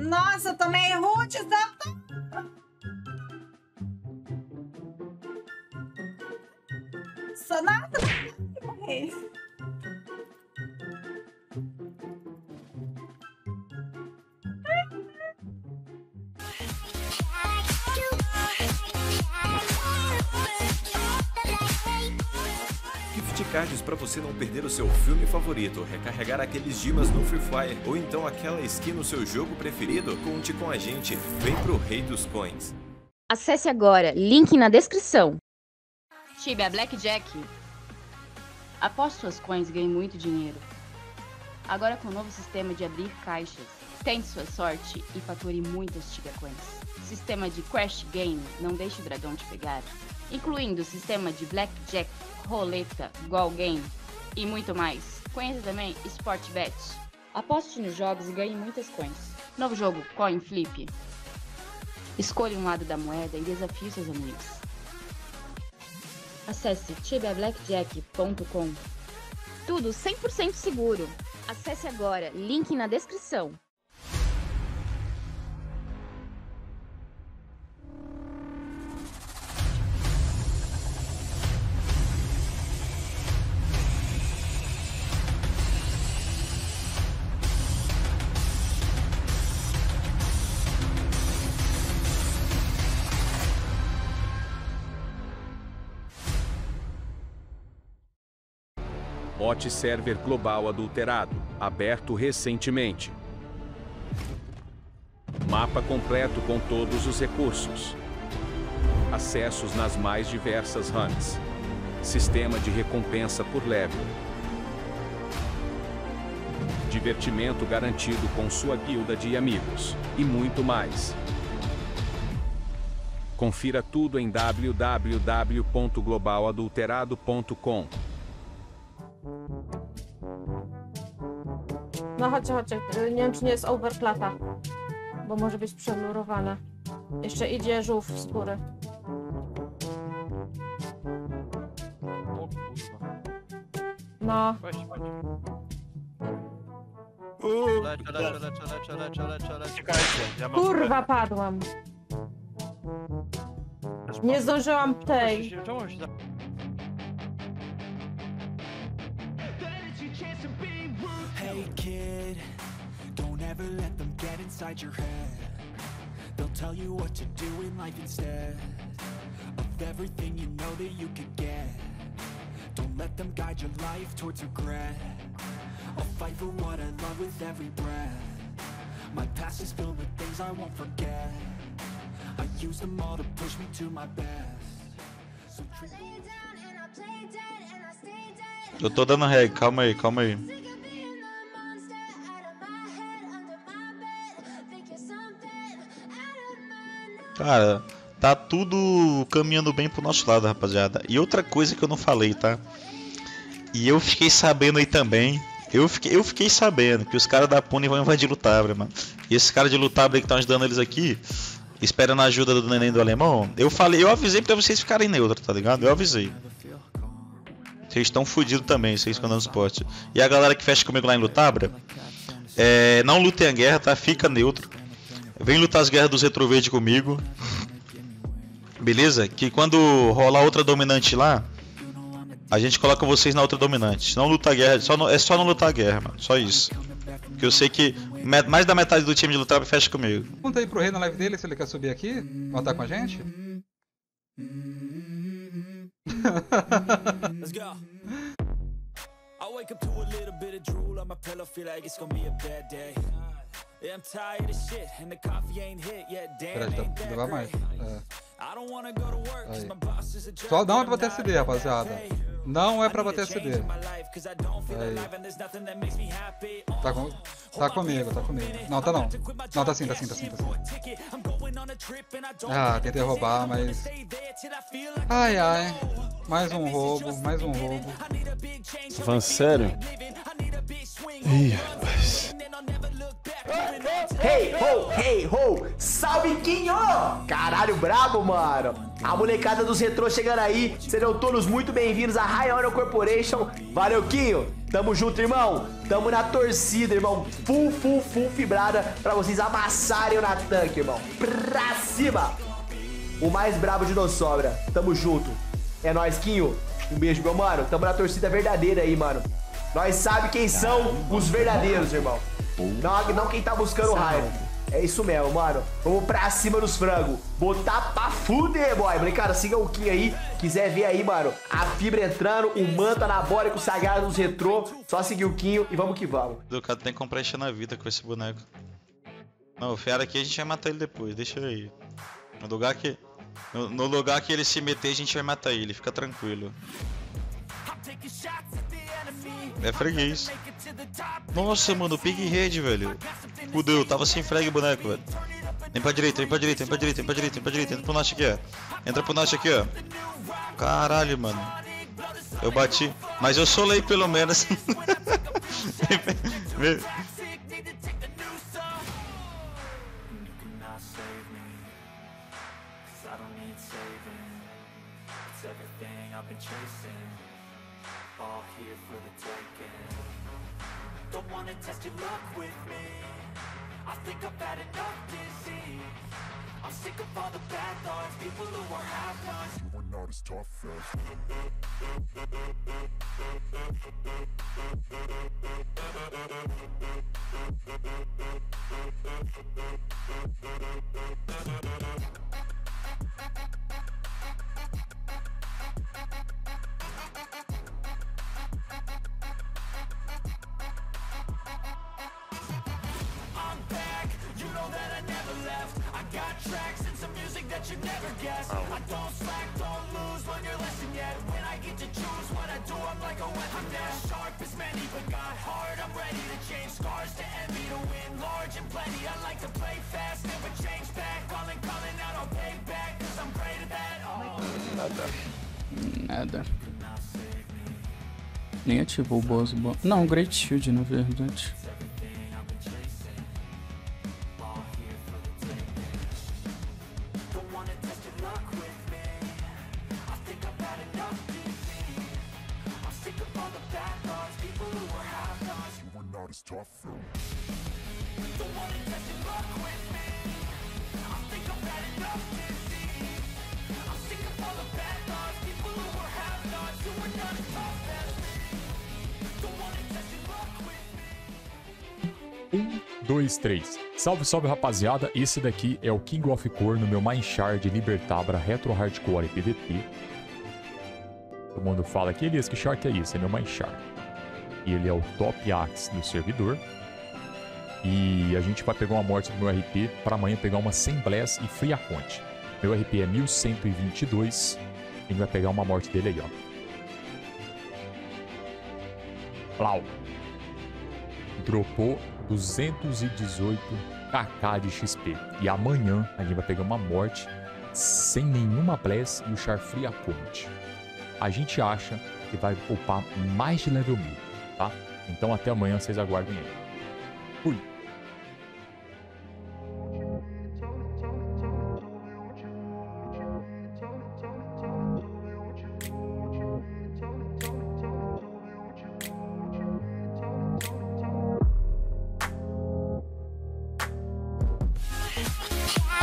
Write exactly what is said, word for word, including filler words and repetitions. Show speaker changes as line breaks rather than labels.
Nossa, eu tomei roots da... Só nada. Morrer.
Gift cards para você não perder o seu filme favorito, recarregar aqueles dimas no Free Fire ou então aquela skin no seu jogo preferido? Conte com a gente, vem pro Rei dos Coins.
Acesse agora, link na descrição.
Tibia Blackjack. Após suas coins, ganhe muito dinheiro. Agora com o novo sistema de abrir caixas, tente sua sorte e fature muitas Tibia Coins. Sistema de Crash Game, não deixe o dragão te pegar. Incluindo sistema de Blackjack, roleta, Goal Game e muito mais. Conheça também Sportbet. Aposte nos jogos e ganhe muitas coins. Novo jogo, Coin Flip. Escolha um lado da moeda e desafie seus amigos. Acesse tibia blackjack ponto com.
Tudo cem por cento seguro. Acesse agora, link na descrição.
Bot Server Global Adulterado, aberto recentemente. Mapa completo com todos os recursos. Acessos nas mais diversas runs. Sistema de recompensa por level. Divertimento garantido com sua guilda de amigos. E muito mais. Confira tudo em w w w ponto global adulterado ponto com.
No chodźcie, chodźcie. Nie wiem, czy nie jest overclata, bo może być przemurowane. Jeszcze idzie żółw z góry. No.
Leczę, leczę, leczę, leczę, leczę, leczę, leczę.
Czekajcie, ja mam...
Kurwa, padłam. Nie zdążyłam tej.
Czemu się...
Hey kid, don't ever let them get inside your head. They'll tell you what to do in life instead of everything you know that you could get. Don't let them guide your life towards regret. I'll fight for what I love with every breath. My past is filled with things I won't forget. I use them all to push me to my best. So treat me.
Eu tô dando reg, calma aí, calma aí. Cara, tá tudo caminhando bem pro nosso lado, rapaziada. E outra coisa que eu não falei, tá? E eu fiquei sabendo aí também. Eu fiquei, eu fiquei sabendo que os caras da Puni vão invadir Lutabra, mano. E esses caras de Lutabra que estão ajudando eles aqui, esperando a ajuda do neném do alemão. Eu falei, eu avisei pra vocês ficarem neutros, tá ligado? Eu avisei. Vocês estão fodidos também, vocês que andam no suporte. E a galera que fecha comigo lá em Lutabra, é, não lutem a guerra, tá? Fica neutro. Vem lutar as guerras dos Retroverde comigo. Beleza? Que quando rolar outra dominante lá, a gente coloca vocês na outra dominante. Não luta a guerra, só não, é só não lutar a guerra, mano. Só isso. Porque eu sei que mais da metade do time de Lutabra fecha comigo.
Pergunta aí pro rei na live dele se ele quer subir aqui, matar com a gente.
Let's go. I wake up to a little bit of drool on my pillow, feel like it's gonna be a bad day. Yeah, I'm tired of shit and the coffee ain't hit yet. Damn, ain't that great. I don't wanna go to work 'cause my boss is a jerk.
Só não é pra bater S D, rapaziada. Não é pra bater S D. Aí. Tá, com... tá comigo, tá comigo. Não, tá não. Não, tá sim, tá sim, tá sim, tá sim. Ah, tentei roubar, mas... Ai, ai. Mais um roubo, mais um roubo.
Tá falando sério?
Ih, rapaz.
Hey, ho, hey, ho! Salve, Quinho! Caralho, brabo, mano! A molecada dos retrôs chegando aí. Serão todos muito bem-vindos à High Honor Corporation. Valeu, Quinho! Tamo junto, irmão! Tamo na torcida, irmão! Full, full, full fibrada pra vocês amassarem o Natan, irmão! Pra cima! O mais brabo de Nossobra. Tamo junto! É nóis, Quinho! Um beijo, meu mano! Tamo na torcida verdadeira aí, mano! Nós sabe quem são os verdadeiros, irmão! Não, não quem tá buscando hype. É isso mesmo, mano. Vamos pra cima dos frangos. Botar pra fuder, boy. Molecada, siga o Kim aí. Quiser ver aí, mano, a fibra entrando, o manto anabólico sagrado dos retrô. Só seguir o Quinho e vamos que vamos.
O cara tem que comprar encher na vida com esse boneco. Não, o fera aqui a gente vai matar ele depois. Deixa ele aí. No lugar que... No, no lugar que ele se meter, a gente vai matar ele. Fica tranquilo. É freguês. Nossa, mano, pig head, velho. Fudeu, tava sem frag o boneco, velho. Vem pra direita, vem pra direita, vem pra direita, vem pra direita, vem pra direita. Entra pro Nash aqui, ó. Entra pro Nash aqui, ó. Caralho, mano. Eu bati. Mas eu solei pelo menos.
Don't wanna test your luck with me. I think I've had enough disease. I'm sick of all the bad thoughts, people who are half-nots. You are not as tough tracks and some music that you never guessed. I don't slack, don't lose, learn your lesson yet. When I get to choose what I do, I'm like a weapon. I'm not sharp as many, but got hard. I'm ready to change scars to envy, to win large and plenty. I like to play fast, never change back. Calling, calling out, I'll pay back, cause I'm great at that. Oh.
Nada. Nada. Nem ativou o boss. Bo... Não, Great Shield, na verdade.
Um, dois, três. Salve, salve, rapaziada. Esse daqui é o King of Core no meu Mindshare de Libertabra Retro Hardcore e P V P. Todo mundo fala que Elias, que Shark é isso? É meu Mindshare. E ele é o top axe do servidor. E a gente vai pegar uma morte do meu R P para amanhã pegar uma cem Blast e Free a Conte. Meu R P é mil cento e vinte e dois. A gente vai pegar uma morte dele aí, ó. Plau. Dropou duzentos e dezoito K K de X P. E amanhã a gente vai pegar uma morte sem nenhuma Bless e o Char Free a Conte. A gente acha que vai poupar mais de level mil, tá? Então até amanhã, vocês aguardem aí. Fui!
Yeah.